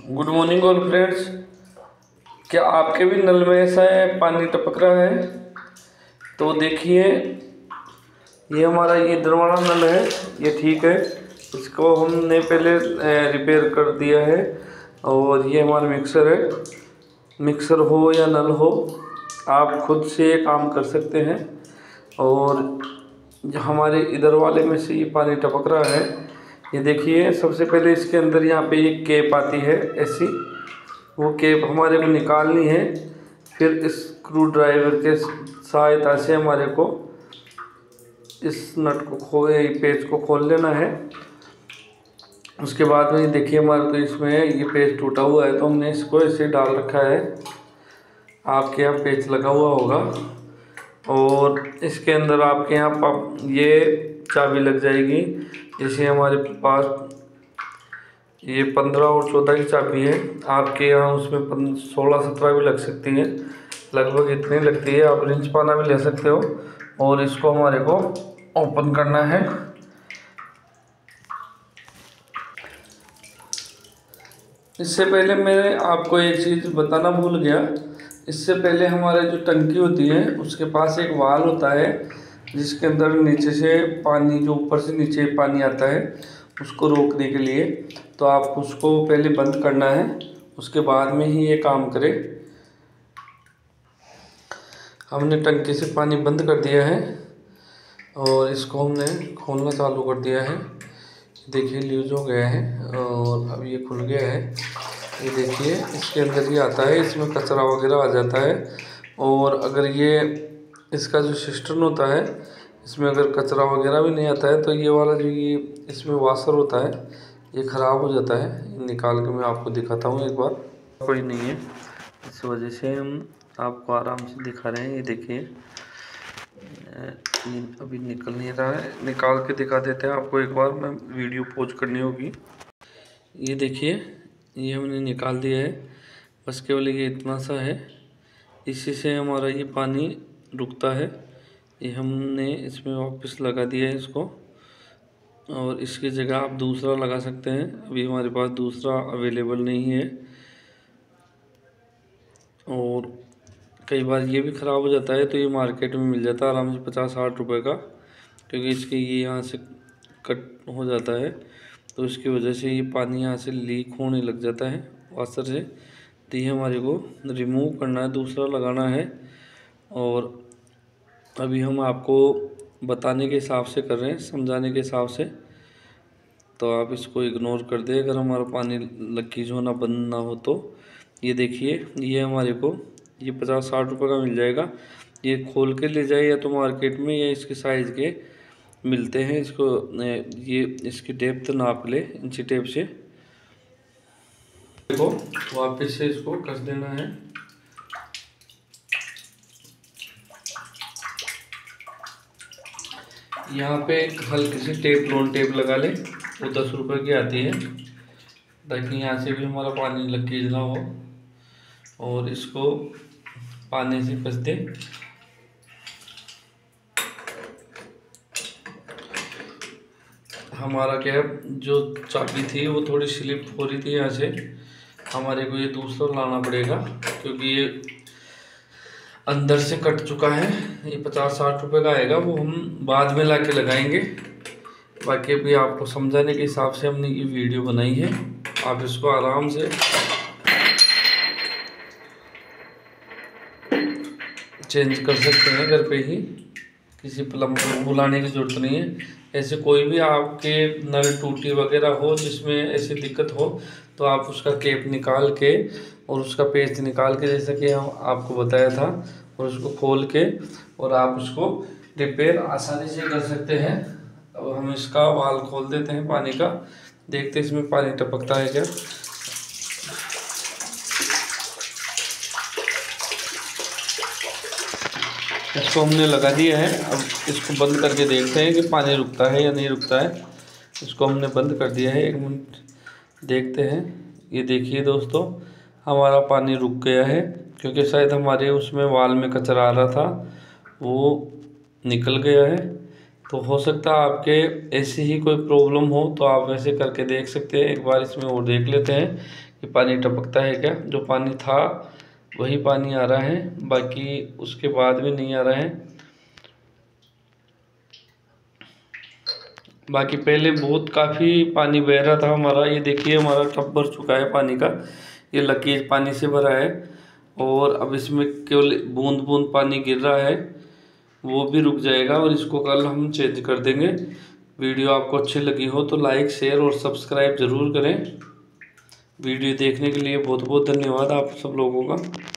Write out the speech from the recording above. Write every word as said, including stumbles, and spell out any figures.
Good morning all friends. क्या आपके भी नल में ऐसा है पानी टपक रहा है? तो देखिए, ये हमारा ये दरवाज़ा नल है, ये ठीक है। इसको हमने पहले रिपेयर कर दिया है। और ये हमारा मिक्सर है। मिक्सर हो या नल हो, आप खुद से ये काम कर सकते हैं। और हमारे इधर वाले में से ये पानी टपक रहा है। ये देखिए, सबसे पहले इसके अंदर यहाँ पे एक कैप आती है ऐसी, वो कैप हमारे को निकालनी है। फिर स्क्रू ड्राइवर के सहायता से हमारे को इस नट को खो पेच को खोल लेना है। उसके बाद में देखिए, हमारे को इसमें ये पेच टूटा हुआ है, तो हमने इसको ऐसे डाल रखा है। आपके यहाँ पेच लगा हुआ होगा और इसके अंदर आपके यहाँ ये चाबी लग जाएगी। जैसे हमारे पास ये पंद्रह और चौदह की चाबी है, आपके यहाँ उसमें सोलह सत्रह भी लग सकती है, लगभग इतनी लगती है। आप रिंच पाना भी ले सकते हो। और इसको हमारे को ओपन करना है। इससे पहले मैं आपको एक चीज़ बताना भूल गया। इससे पहले हमारे जो टंकी होती है उसके पास एक वाल होता है, जिसके अंदर नीचे से पानी, जो ऊपर से नीचे पानी आता है, उसको रोकने के लिए। तो आप उसको पहले बंद करना है, उसके बाद में ही ये काम करे। हमने टंकी से पानी बंद कर दिया है और इसको हमने खोलना चालू कर दिया है। देखिए, लूज हो गया है और अब ये खुल गया है। ये देखिए, इसके अंदर ही आता है, इसमें कचरा वगैरह आ जाता है। और अगर ये इसका जो सिस्टम होता है, इसमें अगर कचरा वगैरह भी नहीं आता है, तो ये वाला जो ये इसमें वाशर होता है, ये ख़राब हो जाता है। निकाल के मैं आपको दिखाता हूँ एक बार। कोई नहीं है, इस वजह से हम आपको आराम से दिखा रहे हैं। ये देखिए, अभी निकल नहीं रहा है, निकाल के दिखा देते हैं आपको एक बार। मैं वीडियो पॉज करनी होगी। ये देखिए, ये हमने निकाल दिया है। बस केवल ये इतना सा है, इसी से हमारा ये पानी रुकता है। ये हमने इसमें वापस लगा दिया है इसको, और इसकी जगह आप दूसरा लगा सकते हैं। अभी हमारे पास दूसरा अवेलेबल नहीं है। और कई बार ये भी ख़राब हो जाता है, तो ये मार्केट में मिल जाता है आराम से पचास साठ रुपए का, क्योंकि इसके ये यहाँ से कट हो जाता है, तो इसकी वजह से ये पानी यहाँ से लीक होने लग जाता है वाशर से। तो ये हमारे को रिमूव करना है, दूसरा लगाना है। और अभी हम आपको बताने के हिसाब से कर रहे हैं, समझाने के हिसाब से, तो आप इसको इग्नोर कर दें अगर हमारा पानी लीकेज होना बंद ना हो तो। ये देखिए, ये हमारे को ये पचास साठ रुपये का मिल जाएगा। ये खोल के ले जाए या तो मार्केट में, या इसके साइज़ के मिलते हैं। इसको ये इसकी डेप्थ नाप ले इंची टेप से। देखो, वापस से इसको कस देना है। यहाँ पे एक हल्की सी टेप, लोन टेप लगा ले, वो दस रुपए की आती है, ताकि यहाँ से भी हमारा पानी लीकेज ना हो। और इसको पानी से कस दे। हमारा क्या, जो चाबी थी वो थोड़ी स्लिप हो रही थी यहाँ से, हमारे को ये दूसरा लाना पड़ेगा, क्योंकि ये अंदर से कट चुका है। ये पचास साठ रुपए का आएगा, वो हम बाद में लाके लगाएंगे। बाकी अभी आपको समझाने के हिसाब से हमने ये वीडियो बनाई है। आप इसको आराम से चेंज कर सकते हैं घर पे ही, किसी प्लम्बर को बुलाने की ज़रूरत नहीं है। ऐसे कोई भी आपके नल टूटी वगैरह हो, जिसमें ऐसी दिक्कत हो, तो आप उसका कैप निकाल के और उसका पेच निकाल के, जैसा कि हम आपको बताया था, और उसको खोल के और आप उसको रिपेयर आसानी से कर सकते हैं। अब हम इसका वाल खोल देते हैं पानी का, देखते हैं इसमें पानी टपकता है क्या। इसको हमने लगा दिया है। अब इसको बंद करके देखते हैं कि पानी रुकता है या नहीं रुकता है। इसको हमने बंद कर दिया है, एक मिनट देखते हैं। ये देखिए दोस्तों, हमारा पानी रुक गया है, क्योंकि शायद हमारे उसमें वाल में कचरा आ रहा था, वो निकल गया है। तो हो सकता है आपके ऐसी ही कोई प्रॉब्लम हो, तो आप वैसे करके देख सकते हैं। एक बार इसमें और देख लेते हैं कि पानी टपकता है क्या। जो पानी था वही पानी आ रहा है, बाकी उसके बाद भी नहीं आ रहा है। बाकी पहले बहुत काफ़ी पानी बह रहा था हमारा। ये देखिए हमारा टब भर चुका है पानी का, ये लकीर पानी से भरा है। और अब इसमें केवल बूंद बूंद पानी गिर रहा है, वो भी रुक जाएगा और इसको कल हम चेंज कर देंगे। वीडियो आपको अच्छी लगी हो तो लाइक शेयर और सब्सक्राइब ज़रूर करें। वीडियो देखने के लिए बहुत बहुत धन्यवाद आप सब लोगों का।